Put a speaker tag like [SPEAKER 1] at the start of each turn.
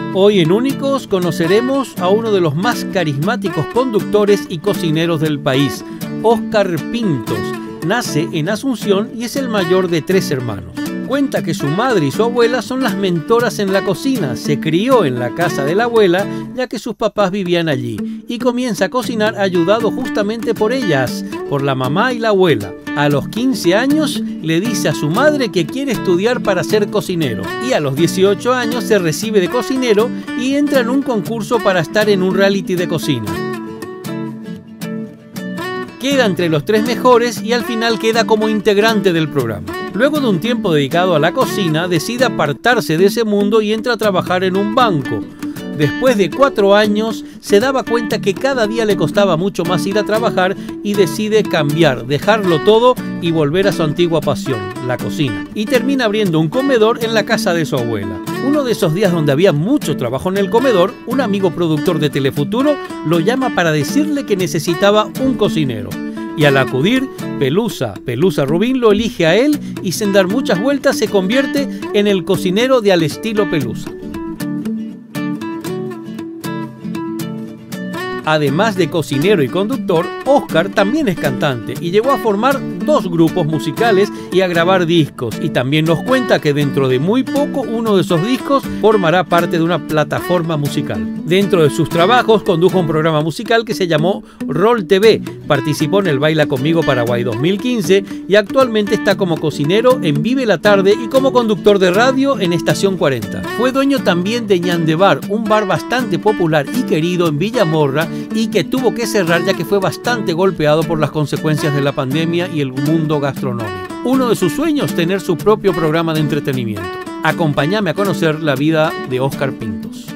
[SPEAKER 1] Hoy en Únicos conoceremos a uno de los más carismáticos conductores y cocineros del país, Óscar Pintos. Nace en Asunción y es el mayor de 3 hermanos. Cuenta que su madre y su abuela son las mentoras en la cocina. Se crió en la casa de la abuela, ya que sus papás vivían allí, y comienza a cocinar ayudado justamente por ellas, por la mamá y la abuela. A los 15 años le dice a su madre que quiere estudiar para ser cocinero, y a los 18 años se recibe de cocinero y entra en un concurso para estar en un reality de cocina. Queda entre los 3 mejores y al final queda como integrante del programa. Luego de un tiempo dedicado a la cocina, decide apartarse de ese mundo y entra a trabajar en un banco. Después de 4 años, se daba cuenta que cada día le costaba mucho más ir a trabajar y decide cambiar, dejarlo todo y volver a su antigua pasión, la cocina. Y termina abriendo un comedor en la casa de su abuela. Uno de esos días donde había mucho trabajo en el comedor, un amigo productor de Telefuturo lo llama para decirle que necesitaba un cocinero. Y al acudir, Pelusa Rubín lo elige a él y sin dar muchas vueltas se convierte en el cocinero de Al Estilo Pelusa. Además de cocinero y conductor, Óscar también es cantante y llegó a formar 2 grupos musicales y a grabar discos. Y también nos cuenta que dentro de muy poco uno de esos discos formará parte de una plataforma musical. Dentro de sus trabajos condujo un programa musical que se llamó Rol TV. Participó en el Baila Conmigo Paraguay 2015 y actualmente está como cocinero en Vive la Tarde y como conductor de radio en Estación 40. Fue dueño también de Ñande Bar, un bar bastante popular y querido en Villa Morra, y que tuvo que cerrar ya que fue bastante golpeado por las consecuencias de la pandemia y el mundo gastronómico. Uno de sus sueños, tener su propio programa de entretenimiento. Acompáñame a conocer la vida de Óscar Pintos.